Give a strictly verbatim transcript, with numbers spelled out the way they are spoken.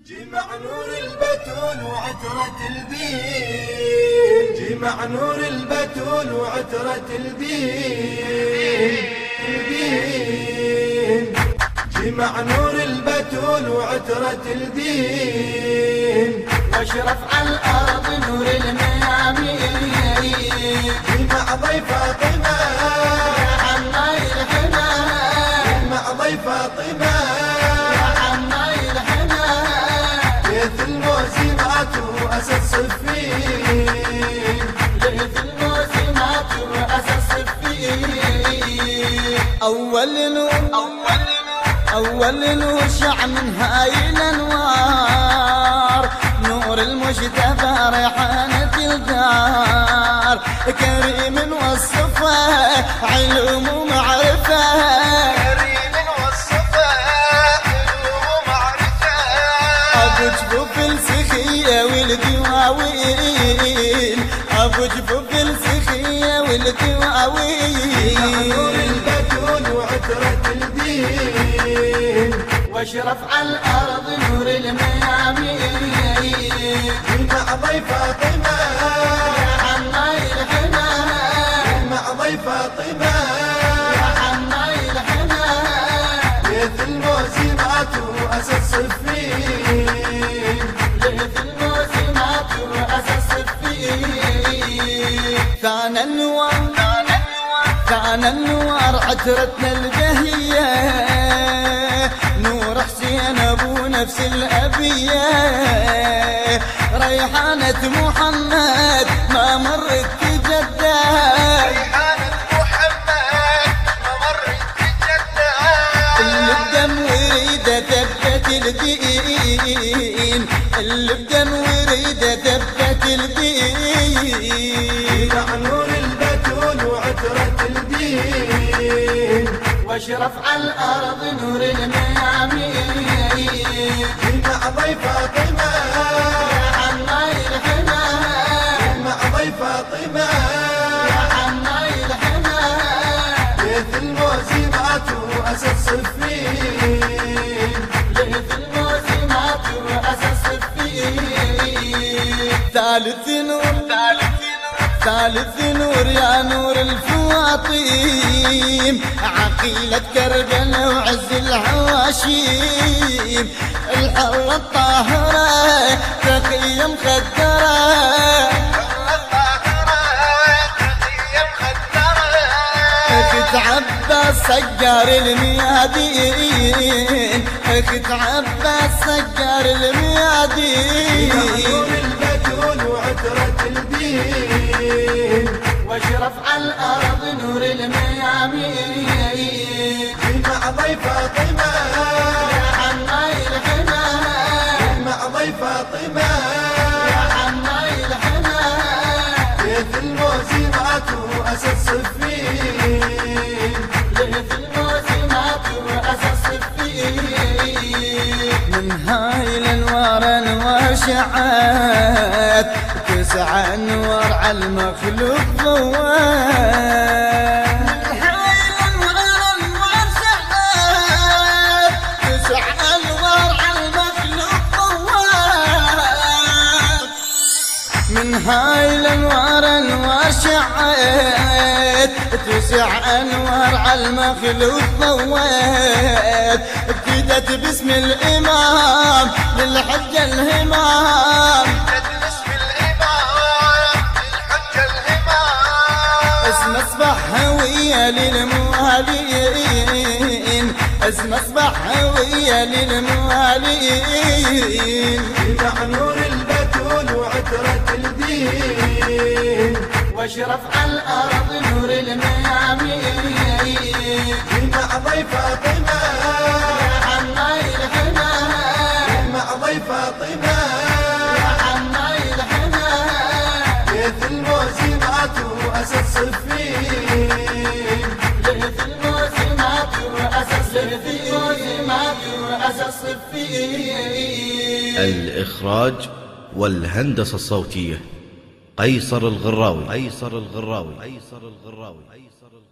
جمع نور البتول وعترة البين، جمع نور البتول وعترة البين، البين جمع نور البتول وعترة البين، واشرف على الارض نور الميامين، جمع ضيف فاطمة يا عماي الحنا، جمع ضيف فاطمة يا عماي الحنا، ليث الموسمات واسس صفين، ليث الموسمات واسس الصفين. اول نور اول نور اول نور شع من هاي الانوار، نور المجتبى ريحانة الدار، كريم وصفه علم ومعرفه، كريم وصفه علم ومعرفه، ابو جفوف السخيه والدواوين، ابو جفوف السخيه والدواوين، نور البتول وعترة البين، واشرف على الارض نور الميامين، جمع ضيف فاطمة يا عماي الحنا، جمع ضيف فاطمة يا عماي الحنا، ليث الموسمات واسس صفين، ليث الموسمات واسس الصفين. ثانى النوار ثانى النوار عترتنا البهية، نور حسين ابو نفس الابية، ريحانة محمد ما مرت تجدد، ريحانة محمد ما مرت تجدد، اللي بدم وريده ثبت الدين، اللي بدم وريده ثبت الدين، جمع نور البتول وعترة البين، واشرف على الارض نور الميامين، جمع ضيف فاطمة يا عماي الحنا، جمع ضيف فاطمة يا عماي الحنا، ليث الموسمات واسس صفين، ليث الموسمات واسس الصفين. ثالث نور ثالث نور يا نور الفواطيم، عقيلة كربلاء وعز العواشيم، الحرة الطاهرة تقية مخدرة، اخت عباس سجار الميادين، اخت عباس سجار الميادين، نور البتول وعترة البين، واشرف على الارض نور الميامين، جمع ضيف فاطمة يا عماي الحنا، جمع ضيف فاطمة يا عماي الحنا، ليث الموسمات واسس صفين، ليث الموسمات واسس الصفين. من هاي الانوار انوار شعات، تسع انوار على المخلوق ضوات، من هاي الانوار انوار شعات، تسع انوار على المخلوق ضوات، من هاي الانوار انوار شعات، تسع انوار على المخلوق ضوات، ابتدت باسم الامام للحجه الهمام، باسم الإمام للحجة الهمام، اسم اصبح هويه للموالين، اسم اصبح هويه للموالين، جمع نور البتول وعترة البين، واشرف على الارض نور الميامين، جمع ضيف فاطمة يا عماي الحنا، جمع ضيف فاطمة يا عماي الحنا، ليث الموسمات واسس صفين، ليث الموسمات واسس الموسمات واسس الصفين. الإخراج والهندسة الصوتية قيصر الغراوي قيصر الغراوي قيصر الغراوي